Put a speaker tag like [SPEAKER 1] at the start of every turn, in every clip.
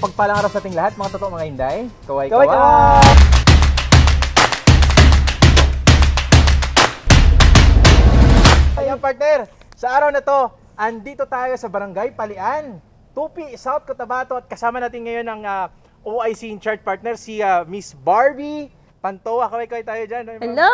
[SPEAKER 1] Mapagpalang araw sa ating lahat, mga totoo mga Inday. Kaway. Ayan partner, sa araw na to, andito tayo sa Barangay Palian, Tupi, South Cotabato at kasama natin ngayon ang OIC in charge partner, si Miss Barbie Pantoa. Kaway tayo dyan.
[SPEAKER 2] Hello!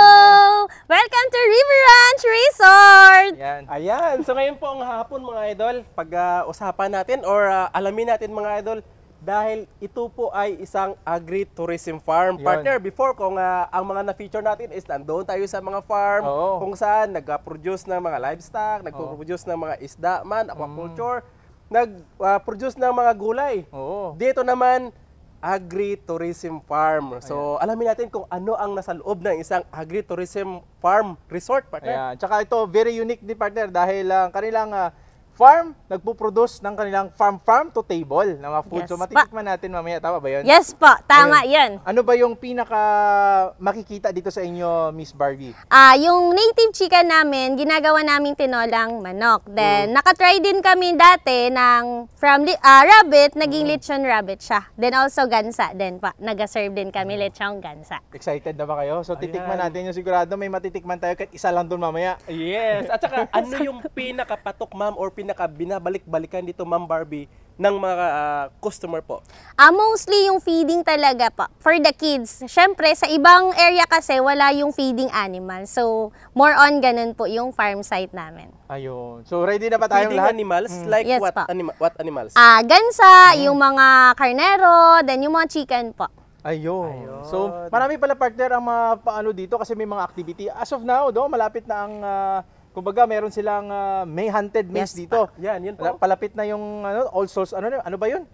[SPEAKER 2] Welcome to River Ranch Resort!
[SPEAKER 3] Ayan. So ngayon po ang hapon mga idol, pag-usapan natin or alamin natin mga idol, dahil ito po ay isang agri-tourism farm. Partner, before kung ang mga na-feature natin is nandoon tayo sa mga farm, kung saan nag-produce ng mga livestock, nag-produce ng mga isda man, aquaculture, nag-produce ng mga gulay. Dito naman, agri-tourism farm. So, alamin natin kung ano ang nasa loob ng isang agri-tourism farm resort, partner.
[SPEAKER 1] Ayan. Tsaka ito, very unique din, partner, dahil kanilang farm, nagpo-produce ng kanilang farm to table na mga food.
[SPEAKER 2] Yes,
[SPEAKER 1] so, matitikman natin mamaya. Tama ba yun?
[SPEAKER 2] Yes po, tama yan.
[SPEAKER 1] Ano ba yung pinaka makikita dito sa inyo, Miss Barbie?
[SPEAKER 2] Yung native chicken namin, ginagawa namin tinolang manok. Then, nakatry din kami dati ng from rabbit, naging lechon rabbit siya. Then also gansa din pa. Nag-serve din kami lechong gansa.
[SPEAKER 1] Excited na ba kayo? So, titikman natin yung sigurado may matitikman tayo kahit isa lang doon mamaya.
[SPEAKER 3] Yes. At saka, ano yung pinakapatok, ma'am, or binabalik-balikan dito, Ma'am Barbie, ng mga customer po?
[SPEAKER 2] Mostly yung feeding talaga po, for the kids. Siyempre, sa ibang area kasi wala yung feeding animals. So, more on ganun po yung farm site namin.
[SPEAKER 1] Ayun. So, ready na ba tayong
[SPEAKER 3] Feeding
[SPEAKER 1] lahat?
[SPEAKER 3] animals? Like
[SPEAKER 2] Yes,
[SPEAKER 3] what,
[SPEAKER 2] po.
[SPEAKER 3] What animals?
[SPEAKER 2] Gansa, yung mga karnero, then yung mga chicken po.
[SPEAKER 1] Ayun. So, marami pala partner ang mga paano dito kasi may mga activity. As of now, malapit na ang kumbaga, meron silang May Hunted Maize dito.
[SPEAKER 3] Yan, yun po.
[SPEAKER 1] Palapit na yung All Souls, ano ba yun?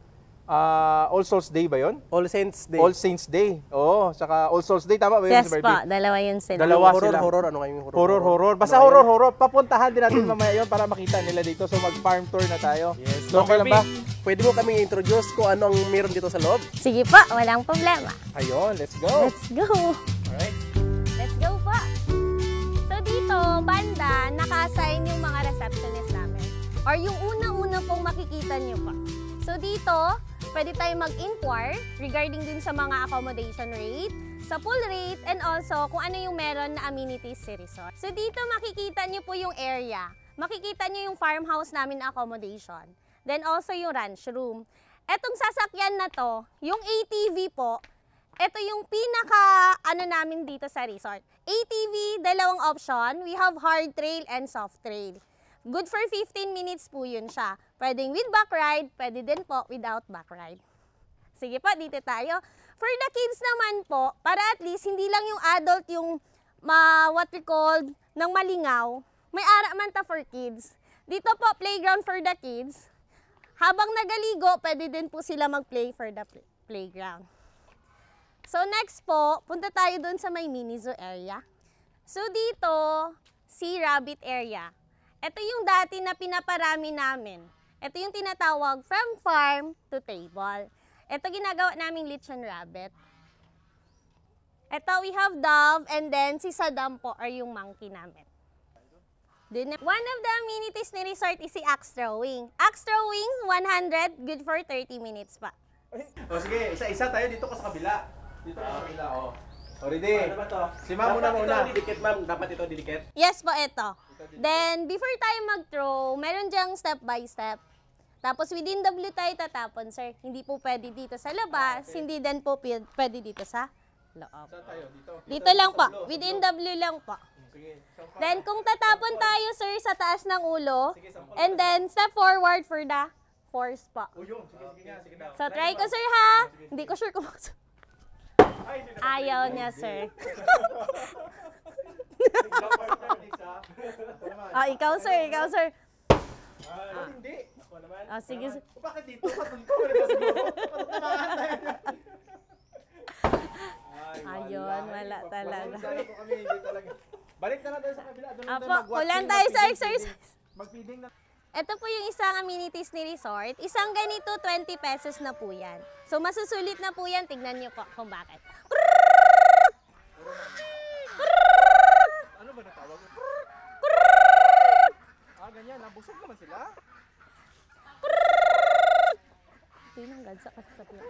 [SPEAKER 1] All Souls Day ba yun?
[SPEAKER 3] All Saints Day.
[SPEAKER 1] All Saints Day. Oo, saka All Souls Day, tama ba yun?
[SPEAKER 2] Yes po, dalawa yun sila.
[SPEAKER 1] Dalawa sila.
[SPEAKER 3] Horror, ano kayong
[SPEAKER 1] Horror. Basta horror. Papuntahan din natin mamaya yun para makita nila dito. So, mag-farm tour na tayo.
[SPEAKER 3] Yes.
[SPEAKER 1] So, okay lang ba?
[SPEAKER 3] Pwede mo kami introduce kung ano ang meron dito sa loob?
[SPEAKER 2] Sige po, walang problema.
[SPEAKER 1] Ayun, let's go.
[SPEAKER 2] Let's go.
[SPEAKER 1] Alright.
[SPEAKER 2] Let's go po. So dito, banda, naka-assign yung mga receptionist namin. Or yung unang-una pong makikita nyo pa. So dito, pwede tayo mag-inquire regarding din sa mga accommodation rate, sa pool rate, and also kung ano yung meron na amenities sa resort. So dito makikita nyo po yung area. Makikita nyo yung farmhouse namin na accommodation. Then also yung ranch room. Etong sasakyan na to, yung ATV po, ito yung namin dito sa resort. ATV, dalawang option. We have hard trail and soft trail. Good for 15 minutes po yun siya. Pwedeng with back ride, pwede din po without back ride. Sige po, dito tayo. For the kids naman po, para at least hindi lang yung adult yung what we call ng malingaw, may ara man ta for kids. Dito po, playground for the kids. Habang nagaligo, pwede din po sila mag-play for the playground. So next po, punta tayo dun sa may mini zoo area. So dito, si rabbit area. Ito yung dati na pinaparami namin. Ito yung tinatawag from farm to table. Ito ginagawa naming lechon rabbit. Ito we have dove and then si Saddam po or yung monkey namin. One of the amenities ni resort is si axe throwing. Axe throwing, 100, good for 30 minutes pa.
[SPEAKER 1] O sige, isa-isa tayo dito ka sa kabila. Dito ka sa kabila, ready?
[SPEAKER 3] Ano ba to?
[SPEAKER 1] Si ma'am muna.
[SPEAKER 3] Didikit, ma'am. Dapat ito didikit?
[SPEAKER 2] Yes po, ito. Then, before tayo mag-throw, meron dyang step by step. Tapos, within W tayo tatapon, sir. Hindi po pwede dito sa labas, hindi din po pwede dito sa loob.
[SPEAKER 1] Saan tayo? Dito?
[SPEAKER 2] Dito lang po. Within W lang po.
[SPEAKER 1] Sige.
[SPEAKER 2] Then, kung tatapon tayo, sir, sa taas ng ulo, and then, step forward for the force po.
[SPEAKER 1] Sige na.
[SPEAKER 2] So, try ko, sir, ha? Hindi ko sure kung ayaw niya, sir. Ikaw, sir.
[SPEAKER 1] Hindi.
[SPEAKER 2] Sige.
[SPEAKER 1] Bakit dito?
[SPEAKER 2] Ayun, wala talaga.
[SPEAKER 1] Balik na lang tayo sa kabila.
[SPEAKER 2] Apo, kulang tayo sa exercise.
[SPEAKER 1] Mag-feeding na.
[SPEAKER 2] Ito po yung isang amenities ni resort. Isang ganito, 20 pesos na po yan. So, masusulit na po yan. Tignan nyo po kung bakit.
[SPEAKER 1] Ano ba natawag? Ganyan. Nabusog naman sila.
[SPEAKER 2] Dad, sa kasasakyan.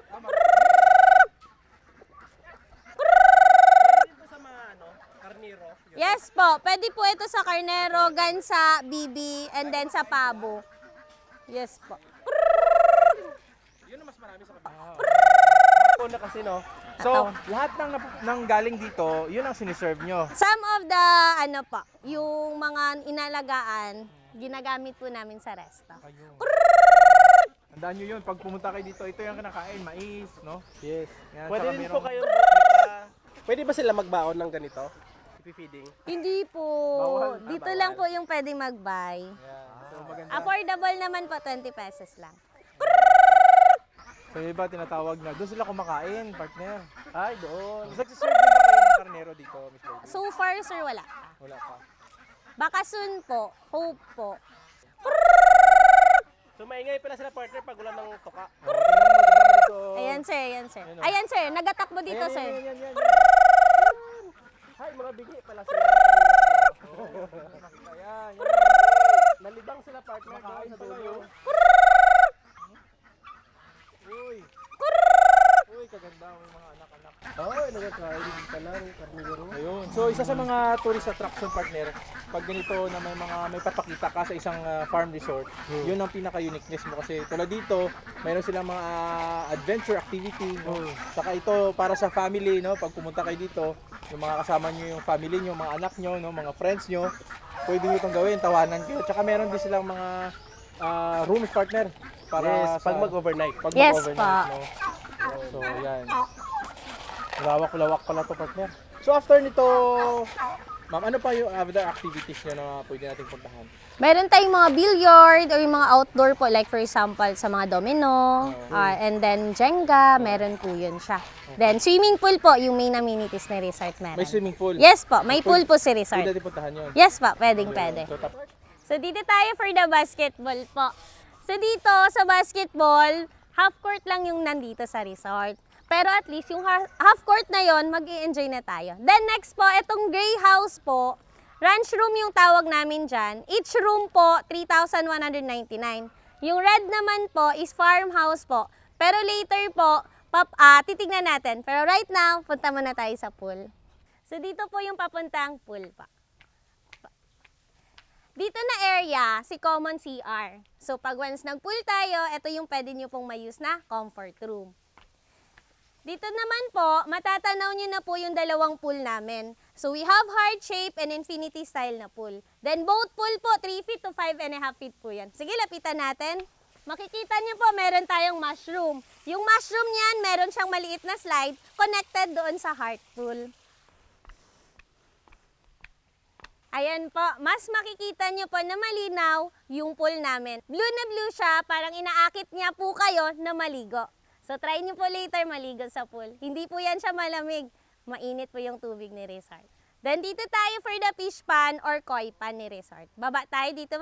[SPEAKER 3] Pwede po sa mga karniro. Yun.
[SPEAKER 2] Yes po, pwede po ito sa karnero, gansa, bibi, and then sa pabo. Yes po.
[SPEAKER 3] Yun ang mas marami sa kabila. Ako na kasi no.
[SPEAKER 1] So,
[SPEAKER 2] Ataw.
[SPEAKER 1] lahat ng galing dito, yun ang siniserve nyo.
[SPEAKER 2] Some of the, yung mga inalagaan, ginagamit po namin sa resto.
[SPEAKER 1] Tandaan nyo yun, pag pumunta kayo dito, ito yung kinakain, mais, no?
[SPEAKER 3] Yes.
[SPEAKER 1] Yan,
[SPEAKER 3] Pwede
[SPEAKER 1] tsaka
[SPEAKER 3] din
[SPEAKER 1] meron-
[SPEAKER 3] po kayo pwede ba sila magbaon ng ganito? Feeding.
[SPEAKER 2] Hindi po.
[SPEAKER 1] Bawal.
[SPEAKER 2] Dito lang po yung pwede mag-buy.
[SPEAKER 1] So, maganda.
[SPEAKER 2] Affordable naman po, 20 pesos lang.
[SPEAKER 1] So, yung iba tinatawag na, doon sila kumakain, partner.
[SPEAKER 3] Ay, doon.
[SPEAKER 1] Nagsiserve din ba kayo ng karnero dito, Miss Baby?
[SPEAKER 2] So far, sir, wala pa.
[SPEAKER 1] Wala pa.
[SPEAKER 2] Baka soon po. Hope po.
[SPEAKER 3] So maingay pala sila partner pag wala ng tuka.
[SPEAKER 1] Tingnan mo dito.
[SPEAKER 2] Ayan, sir. Ayan, sir.
[SPEAKER 1] Ayan, oh.
[SPEAKER 2] Ayan, sir. Nagatakbo dito, sir.
[SPEAKER 1] Yan.
[SPEAKER 3] Hay, mga bigi pala sila.
[SPEAKER 1] Ayan.
[SPEAKER 3] Nalibang sila partner doon
[SPEAKER 1] Makain
[SPEAKER 3] sa
[SPEAKER 1] pala
[SPEAKER 3] dulo.
[SPEAKER 1] yun. Uy. Uy, kaganda ang mga anak-anak.
[SPEAKER 3] Ay, nagkakain pala ng karniro.
[SPEAKER 1] Ayun. So, isa sa mga tourist attraction, partner, pag ganito na may papakita ka sa isang farm resort, yun ang pinaka-uniqueness mo kasi tulad dito, mayroon silang mga adventure activity, no? Saka ito para sa family, no? Pag pumunta kayo dito, yung mga kasama nyo, yung family nyo, mga anak nyo, no? Mga friends nyo, pwede nyo itong gawin, tawanan kayo. Tsaka meron din silang mga rooms, partner, para
[SPEAKER 3] Yes, pag mag-overnight.
[SPEAKER 1] pag
[SPEAKER 2] Yes,
[SPEAKER 1] mag-overnight,
[SPEAKER 2] pa.
[SPEAKER 1] no? So, yan. Lawak-lawak pala to, partner. So, after nito, ma'am, ano pa yung other activities nyo na pwede natin puntahan?
[SPEAKER 2] Meron tayong mga billiard or yung mga outdoor po, like for example, sa mga domino, and then Jenga, meron po yun siya. Then swimming pool po, yung main amenities na resort meron.
[SPEAKER 1] May swimming pool.
[SPEAKER 2] Yes po, may pool po si
[SPEAKER 1] Pwede
[SPEAKER 2] resort.
[SPEAKER 1] natin puntahan yun.
[SPEAKER 2] Yes po, pwede.
[SPEAKER 1] So,
[SPEAKER 2] So dito tayo for the basketball po. So dito sa basketball, half court lang yung nandito sa resort. Pero at least yung half court na yon, mag-i-enjoy na tayo. Then next po, itong gray house po, ranch room yung tawag namin dyan. Each room po, 3,199. Yung red naman po is farmhouse po. Pero later po, titignan natin. Pero right now, punta muna tayo sa pool. So dito po yung papuntang pool pa. Dito na area, si common CR. So pag once nag-pool tayo, ito yung pwede nyo pong may-use na comfort room. Dito naman po, matatanaw nyo na po yung dalawang pool namin. So we have heart shape and infinity style na pool. Then both pool po, 3 feet to 5.5 feet po yan. Sige, lapitan natin. Makikita nyo po, meron tayong mushroom. Yung mushroom niyan, meron siyang maliit na slide connected doon sa heart pool. Ayan po, mas makikita nyo po na malinaw yung pool namin. Blue na blue siya, parang inaakit niya po kayo na maligo. So try nyo po later maligo sa pool. Hindi po yan siya malamig. Mainit po yung tubig ni resort. Then dito tayo for the fish pan or koi pan ni resort. Baba tayo dito.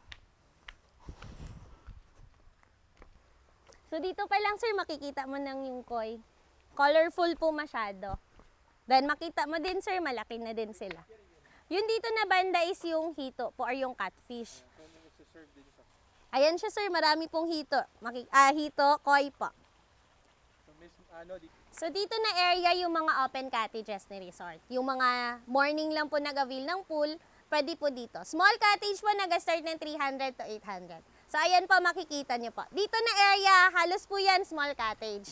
[SPEAKER 2] So dito pa lang sir, makikita mo nang yung koi. Colorful po masyado. Then makita mo din sir, malaki na din sila. Yung dito na banda is yung hito po or yung catfish. Ayan siya sir, marami pong hito. Hito, koi po. So dito na area yung mga open cottages ni resort. Yung mga morning lang po nag-avail ng pool, pwede po dito. Small cottage po nag-start ng 300 to 800. So ayan po, makikita nyo po. Dito na area, halos po yan small cottage.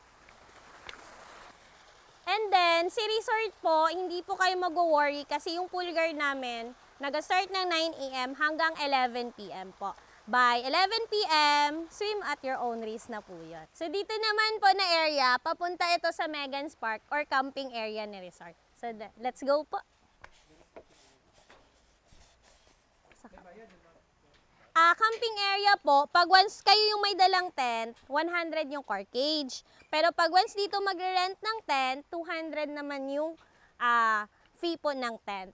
[SPEAKER 2] And then, si resort po, hindi po kayo mag-worry kasi yung pool guard namin, nag-start ng 9 AM hanggang 11 PM po. By 11 PM, swim at your own risk na po yun. So dito naman po na area, papunta ito sa Megan's Park or camping area ni resort. So let's go po. Camping area po, pag once kayo yung may dalang tent, 100 yung car cage. Pero pag once dito magre-rent ng tent, 200 naman yung fee po ng tent.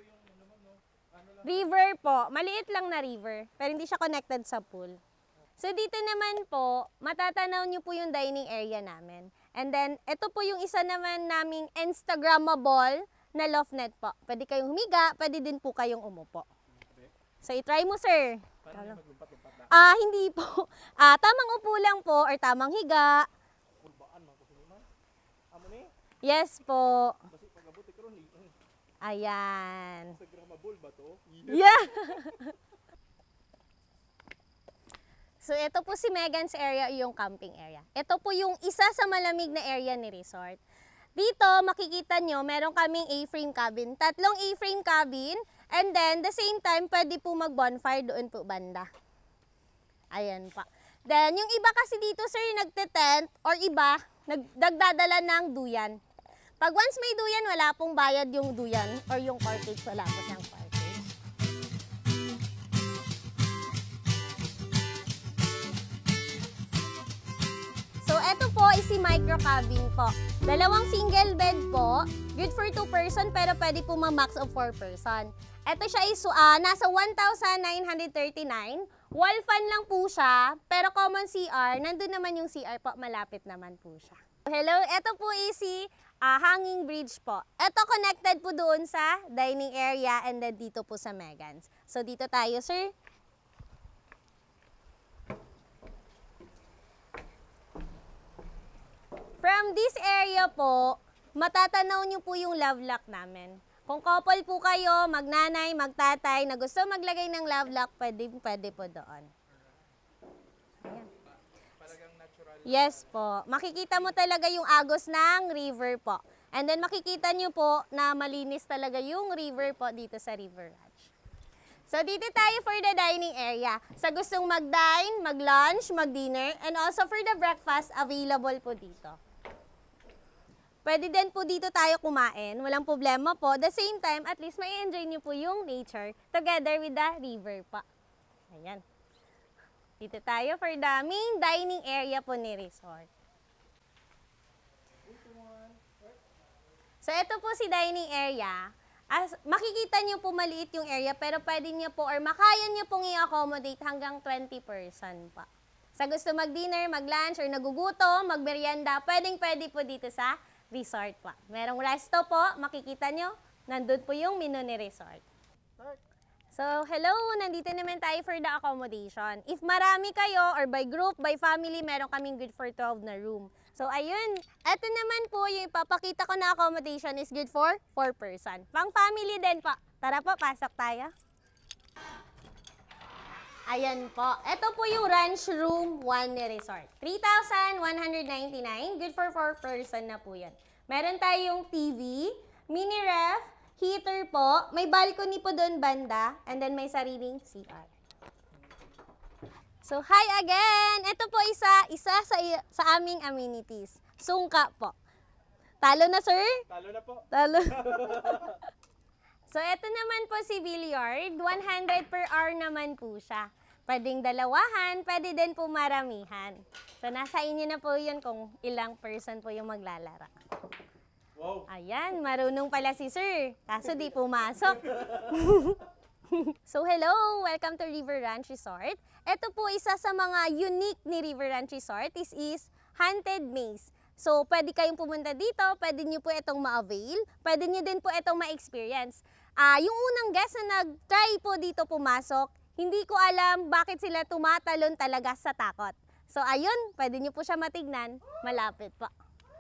[SPEAKER 2] River po, maliit lang na river, pero hindi siya connected sa pool. So dito naman po, matatanaw nyo po yung dining area namin. And then, ito po yung isa naman naming Instagrammable na loft net po. Pwede kayong humiga, pwede din po kayong umupo. So, itry mo sir. Hindi po. Tamang upo lang po or tamang higa. Yes po. Ayan. Yeah. So, ito po si Megan's area, yung camping area. Ito po yung isa sa malamig na area ni resort. Dito, makikita nyo, meron kaming A-frame cabin. 3 A-frame cabin. And then, the same time, pwede po mag-bonfire doon po banda. Ayan pa. Then, yung iba kasi dito, sir, nagte-tent or iba, nagdadala ng duyan. Pag once may duyan, wala pong bayad yung duyan or yung cartage, wala po siyang cartage. So, eto po is si micro cabin po. 2 single bed po, good for 2 person pero pwede po ma-max of 4 person. Eto siya is nasa 1,939. Wall fan lang po siya, pero common CR. Nandun naman yung CR po, malapit naman po siya. Hello, eto po is si hanging bridge po. Eto connected po doon sa dining area and then dito po sa Megan's. So dito tayo, sir. From this area po, matatanaw nyo po yung love lock namin. Kung couple po kayo, magnanay, magtatay, na gusto maglagay ng love lock, pwede po doon. Ayan. Yes po. Makikita mo talaga yung agos ng river po. And then makikita nyo po na malinis talaga yung river po dito sa River Ranch. So dito tayo for the dining area. Sa gustong mag-dine, mag-lunch, mag-dinner, and also for the breakfast, available po dito. Pwede din po dito tayo kumain, walang problema po. The same time, at least may enjoy niyo po yung nature together with the river pa. Ayan. Dito tayo for the main dining area po ni resort. So ito po si dining area. Makikita niyo po maliit yung area pero pwede niyo po or makaya niyo pong i-accommodate hanggang 20 person pa. Sa gusto mag-dinner, mag-lunch, or nagugutom, mag-merienda, pwede po dito sa resort pa. Merong resto po, makikita nyo, nandun po yung menu ni resort. So, hello, nandito naman tayo for the accommodation. If marami kayo, or by group, by family, meron kaming good for 12 na room. So, ayun, eto naman po, yung ipapakita ko na accommodation is good for 4 person. Pang family din po. Tara po, pasok tayo. Ayan po. Ito po yung ranch room 1 ni resort. 3,199. Good for 4 person na po yan. Meron tayong TV, mini ref, heater po. May balcony po doon banda. And then may sariling CR. So, hi again! Ito po isa sa aming amenities. Sungka po. Talo na, sir?
[SPEAKER 1] Talo na po.
[SPEAKER 2] Talo. So, ito naman po si billiard. 100 per hour naman po siya. Pwedeng dalawahan, pwede din po maramihan. So, nasa inyo na po yun kung ilang person po yung maglalara.
[SPEAKER 1] Wow.
[SPEAKER 2] Ayan, marunong pala si sir. Kaso di pumasok. So, hello! Welcome to River Ranch Resort. Ito po isa sa mga unique ni River Ranch Resort. This is Haunted Maze. So, pwede kayong pumunta dito, pwede nyo po itong ma-avail, pwede nyo din po itong ma-experience. Yung unang guest na nag-try po dito pumasok, hindi ko alam bakit sila tumatalon talaga sa takot. So, ayun, pwede nyo po siya matignan, malapit pa.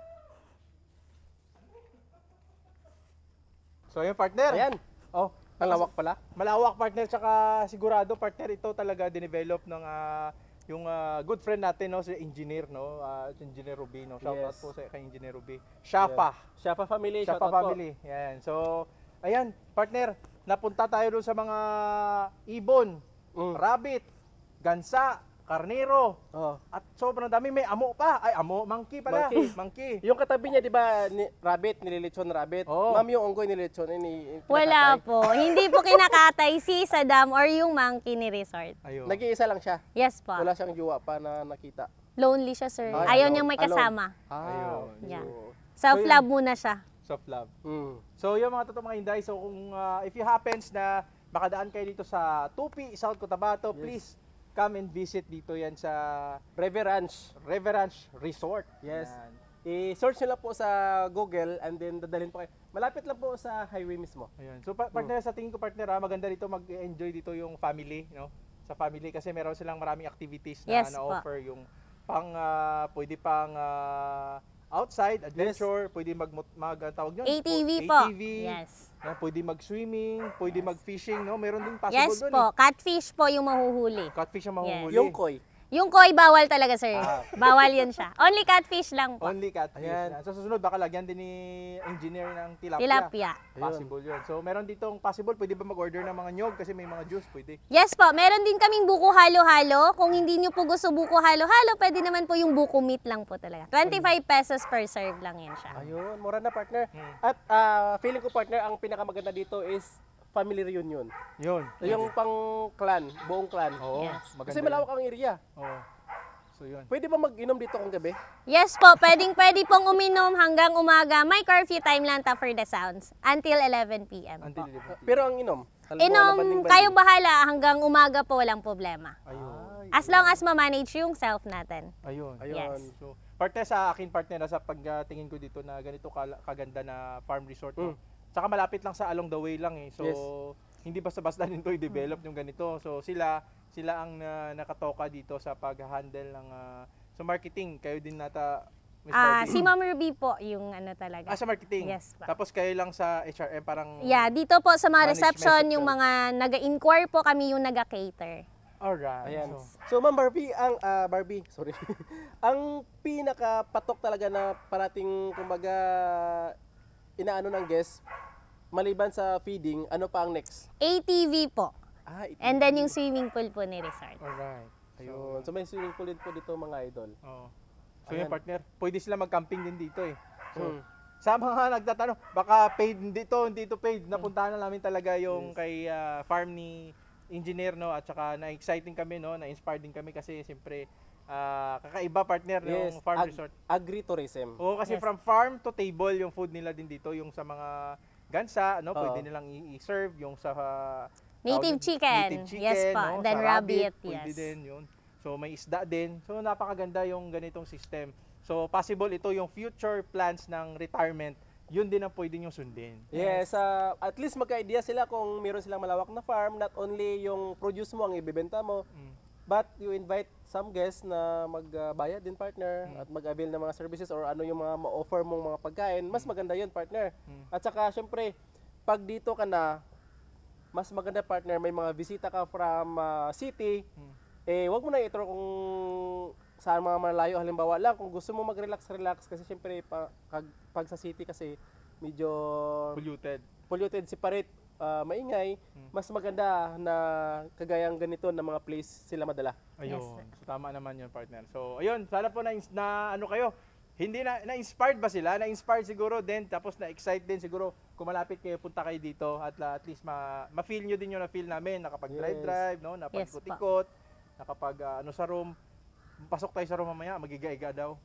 [SPEAKER 1] So, yung partner.
[SPEAKER 3] Ayan.
[SPEAKER 1] Oh,
[SPEAKER 3] Ang lawak pala.
[SPEAKER 1] malawak partner, tsaka sigurado partner ito talaga dinevelop ng yung good friend natin, no, si engineer, no, Engineer Ruby, no. Shout out
[SPEAKER 3] Yes.
[SPEAKER 1] po sa kay Engineer Ruby. Shapa.
[SPEAKER 3] Shapa family.
[SPEAKER 1] Shapa
[SPEAKER 3] Shoutout po.
[SPEAKER 1] family. Yan. So, ayan, partner, napunta tayo doon sa mga ibon, rabbit, gansa, karnero,
[SPEAKER 3] Oh.
[SPEAKER 1] at sobrang dami. May amo pa. Ay, amo, monkey pala.
[SPEAKER 3] Monkey.
[SPEAKER 1] Monkey.
[SPEAKER 3] Yung katabi niya, di ba, rabbit, nililitsyon rabbit.
[SPEAKER 1] Oo.
[SPEAKER 3] Ma'am, yung unggoy nililitsyon,
[SPEAKER 2] Wala po. Hindi po kinakatay si Saddam or yung monkey ni resort.
[SPEAKER 1] Ayun.
[SPEAKER 3] Nag-iisa lang siya.
[SPEAKER 2] Yes po.
[SPEAKER 3] Wala siyang jowa pa na nakita.
[SPEAKER 2] Lonely siya, sir.
[SPEAKER 3] Ay,
[SPEAKER 2] Ayaw
[SPEAKER 3] alone.
[SPEAKER 2] niyang may
[SPEAKER 3] Alone.
[SPEAKER 2] kasama.
[SPEAKER 1] Ayun.
[SPEAKER 2] Yeah.
[SPEAKER 3] So,
[SPEAKER 2] Self-love muna siya.
[SPEAKER 1] Soft love.
[SPEAKER 3] mm.
[SPEAKER 1] So, yung mga totoo mga Inday, so kung if you happens na makadaan kayo dito sa Tupi, South Cotabato,
[SPEAKER 3] Yes.
[SPEAKER 1] please come and visit dito yan sa
[SPEAKER 3] Reverence.
[SPEAKER 1] Reverence Resort.
[SPEAKER 3] Yes.
[SPEAKER 1] Yan.
[SPEAKER 3] I-search nyo lang po sa Google and then dadalhin po kayo. Malapit lang po sa highway mismo.
[SPEAKER 1] Ayun. So, partner, sa tingin ko partner, maganda dito mag-enjoy dito yung family, no? sa family kasi meron silang maraming activities na
[SPEAKER 2] Yes,
[SPEAKER 1] na-offer yung pwede pang outside adventure, pwede tawag yun,
[SPEAKER 2] ATV po.
[SPEAKER 1] ATV,
[SPEAKER 2] Yes.
[SPEAKER 1] no, pwede mag-swimming, pwede mag-fishing, no? Meron din possible
[SPEAKER 2] Yes
[SPEAKER 1] doon.
[SPEAKER 2] po. Catfish po yung mahuhuli.
[SPEAKER 1] Catfish ang mahuhuli.
[SPEAKER 3] Yung koi.
[SPEAKER 2] Yung koi bawal talaga, sir. Bawal yun siya. Only catfish lang po.
[SPEAKER 1] Only catfish.
[SPEAKER 3] Ayan.
[SPEAKER 1] Yan. So susunod baka lagyan din ni engineer ng tilapia.
[SPEAKER 2] Tilapia.
[SPEAKER 1] Possible yun. So meron ditong possible, pwede ba mag-order ng mga nyog kasi may mga juice, pwede.
[SPEAKER 2] Yes po, meron din kaming buko halo-halo. Kung hindi nyo po gusto buko halo-halo, pwede naman po yung buko meat lang po talaga. 25 pesos per serve lang yan siya.
[SPEAKER 3] Ayun, mura na partner. At feeling ko partner, ang pinakamaganda dito is family reunion.
[SPEAKER 1] Yun.
[SPEAKER 3] Yung pang clan, buong clan.
[SPEAKER 1] Oo.
[SPEAKER 2] Yes.
[SPEAKER 1] Maganda
[SPEAKER 3] Kasi malawak ang area.
[SPEAKER 1] Oo. So yun.
[SPEAKER 3] Pwede ba mag-inom dito kung gabi?
[SPEAKER 2] Yes po, pwede pong uminom hanggang umaga. May curfew time lang ta for the sounds. Until 11 p.m.
[SPEAKER 1] Until
[SPEAKER 2] po.
[SPEAKER 1] 11.
[SPEAKER 3] Pero ang inom? halimbawa,
[SPEAKER 2] Inom,
[SPEAKER 3] labanding-banding.
[SPEAKER 2] kayo bahala. Hanggang umaga po, walang problema.
[SPEAKER 1] Ayun.
[SPEAKER 2] As long as ma-manage yung self natin.
[SPEAKER 1] Ayun.
[SPEAKER 3] Ayun.
[SPEAKER 2] Yes.
[SPEAKER 1] So, partner sa akin partner sa pagtingin ko dito na ganito kaganda na farm resort. No? Tsaka malapit lang sa along the way lang eh. So,
[SPEAKER 3] Yes.
[SPEAKER 1] hindi basta-basta din to i-develop yung ganito. So, sila ang nakatoka dito sa pag-handle ng sa marketing. Kayo din nata Miss Barbie.
[SPEAKER 2] Si Ma'am Ruby po yung ano talaga.
[SPEAKER 1] sa marketing.
[SPEAKER 2] Yes pa.
[SPEAKER 1] Tapos kayo lang sa HRM parang
[SPEAKER 2] Yeah, dito po sa mga
[SPEAKER 1] Management
[SPEAKER 2] reception,
[SPEAKER 1] section.
[SPEAKER 2] yung mga naga-inquire po kami yung naga-cater.
[SPEAKER 1] Alright.
[SPEAKER 3] Ayan.
[SPEAKER 1] So,
[SPEAKER 3] So, Ma'am Barbie, sorry. Ang pinakapatok talaga na parating, kumbaga, inaano ng guest, maliban sa feeding, ano pa ang next?
[SPEAKER 2] ATV po.
[SPEAKER 3] Ito.
[SPEAKER 2] And then yung swimming pool po ni resort.
[SPEAKER 1] alright.
[SPEAKER 3] Ayun. So, may swimming pool din po dito, mga idol.
[SPEAKER 1] Oo. So
[SPEAKER 3] Ayan.
[SPEAKER 1] yung partner, pwede sila mag-camping din dito eh. So,
[SPEAKER 3] Hmm.
[SPEAKER 1] sa mga nagtatanong, baka paid hindi to paid. Napuntahan na namin talaga yung kay farm ni engineer, no, at saka na-exciting kami, no, na-inspired din kami kasi siyempre kakaiba partner yung farm resort.
[SPEAKER 3] Agritourism.
[SPEAKER 1] Oo, kasi
[SPEAKER 2] Yes.
[SPEAKER 1] from farm to table yung food nila din dito, yung sa mga gansa, no, pwede nilang i-serve yung sa
[SPEAKER 2] Native chicken. Yes po.
[SPEAKER 1] no,
[SPEAKER 2] Then
[SPEAKER 1] sa
[SPEAKER 2] rabbit,
[SPEAKER 1] pwede
[SPEAKER 2] yes.
[SPEAKER 1] din yun. So may isda din. So napakaganda yung ganitong system. So possible ito yung future plans ng retirement. Yun din ang pwede nyo sundin.
[SPEAKER 3] Yes, at least magka-idea sila kung meron silang malawak na farm, not only yung produce mo ang ibebenta mo, but you invite some guests na magbayad din partner at mag-avail ng mga services or ano yung mga ma-offer mong mga pagkain. Mas maganda yun partner. At saka syempre, pag dito ka na, mas maganda partner, may mga bisita ka from city, wag mo na itro kung saan mga malayo, halimbawa lang, kung gusto mo mag-relax kasi syempre pag sa city kasi medyo polluted, separate, maingay, mas maganda na kagayang ganito na mga place sila madala.
[SPEAKER 1] Ayun.
[SPEAKER 2] Yes.
[SPEAKER 1] So tama naman yun, partner. So ayun, sana po na ano kayo. Hindi na-inspired ba sila? Na-inspired siguro din, tapos na-excite din siguro kung malapit kayo, punta kayo dito at least ma-feel nyo din yung na-feel namin, nakapag-drive, no? Napag-ikot-ikot, nakapag sa room. Pasok tayo sa room mamaya, magiga-iga daw.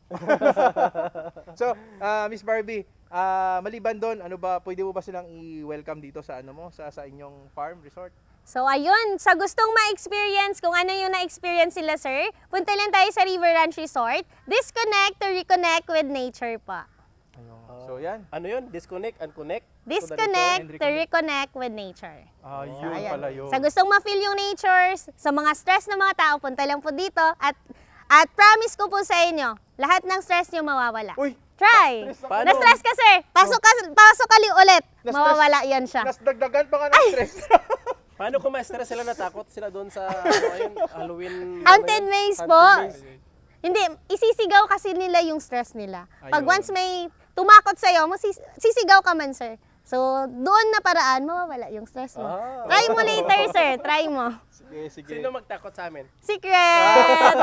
[SPEAKER 1] So, Miss Barbie, maliban doon, ano ba, pwede mo ba silang i-welcome dito sa sa inyong farm resort?
[SPEAKER 2] So ayun, sa gustong ma-experience kung ano yung na-experience sila sir, punta lang tayo sa River Ranch Resort. Disconnect to reconnect with nature pa.
[SPEAKER 1] Ayun. So yan.
[SPEAKER 3] Ano yun? Disconnect and connect?
[SPEAKER 2] Disconnect to reconnect with nature.
[SPEAKER 1] Yun
[SPEAKER 2] Ayan.
[SPEAKER 1] pala yun.
[SPEAKER 2] Sa gustong ma-feel yung nature, sa mga stress ng mga tao, punta lang po dito at promise ko po sa inyo, lahat ng stress nyo mawawala.
[SPEAKER 1] Uy!
[SPEAKER 2] Try!
[SPEAKER 3] Paano?
[SPEAKER 2] Na-stress ka sir, pasok ka ulit,
[SPEAKER 1] Na-stress.
[SPEAKER 2] mawawala yan siya.
[SPEAKER 1] Nasdagdagan pa nga ng stress.
[SPEAKER 3] Paano kung ma-stress sila, natakot sila doon sa Halloween?
[SPEAKER 2] Haunted maze po.
[SPEAKER 3] Haunted maze.
[SPEAKER 2] Hindi, isisigaw kasi nila yung stress nila. Pag
[SPEAKER 1] Ayun.
[SPEAKER 2] once may tumakot sa'yo, sisigaw ka man, sir. So, doon na paraan, mawawala yung stress mo. Try mo later, sir. Try mo.
[SPEAKER 1] Sige.
[SPEAKER 3] Sino magtakot sa amin?
[SPEAKER 2] Secret!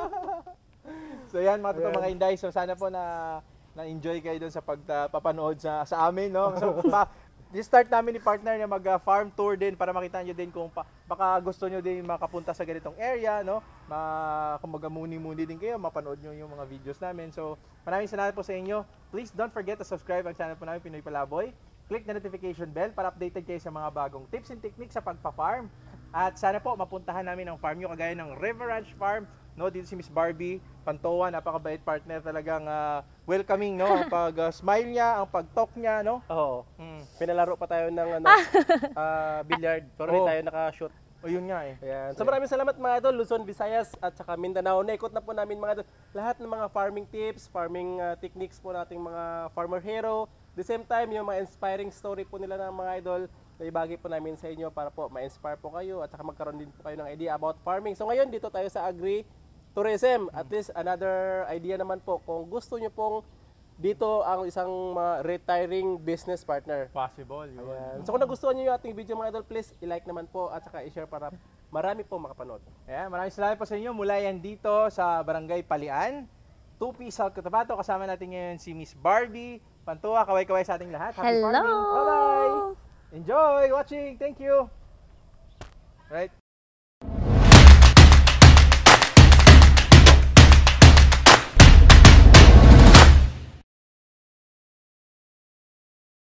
[SPEAKER 1] So yan mga totoong mga Inday. So sana po na-enjoy kayo doon sa pagpapanood sa amin, no? So start namin ni partner na mag-farm tour din para makita nyo din kung baka gusto nyo din makapunta sa ganitong area, no? Kung muni-muni din kayo, mapanood nyo yung mga videos namin. So maraming salamat po sa inyo. Please don't forget to subscribe ang channel po namin, Pinoy Palaboy. Click the notification bell para updated kayo sa mga bagong tips and techniques sa pagpa-farm. At sana po mapuntahan namin ang farm nyo kagaya ng River Ranch Farm. No, dito si Miss Barbie Pantoa, napakabait partner, talagang welcoming, no? Ang pag-smile niya, ang pag-talk niya, no?
[SPEAKER 3] Oo. Pinalaro pa tayo ng billiard, pero hindi tayo naka-shoot.
[SPEAKER 1] O yun nga eh.
[SPEAKER 3] Ayan. So maraming salamat mga idol, Luzon, Visayas at saka Mindanao. Naikot na po namin mga idol lahat ng mga farming tips, farming techniques po nating mga farmer hero. The same time, yung mga inspiring story po nila ng mga idol, na ibagi po namin sa inyo para po ma-inspire po kayo at saka magkaroon din po kayo ng idea about farming. So ngayon, dito tayo sa agri-tourism. At least another idea naman po kung gusto nyo pong dito ang isang retiring business partner.
[SPEAKER 1] Possible. Yun.
[SPEAKER 3] Ayan. So kung nagustuhan nyo yung ating video mga idol, please i-like naman po at saka i-share para marami po makapanood.
[SPEAKER 1] Ayan, maraming salamat po sa inyo. Mula yan dito sa Barangay Palian, Tupi, South Cotabato. Kasama natin ngayon si Miss Barbie Pantua. Kaway-kaway sa ating lahat. Happy
[SPEAKER 2] Hello!
[SPEAKER 1] farming. Bye-bye! Enjoy watching. Thank you. Right.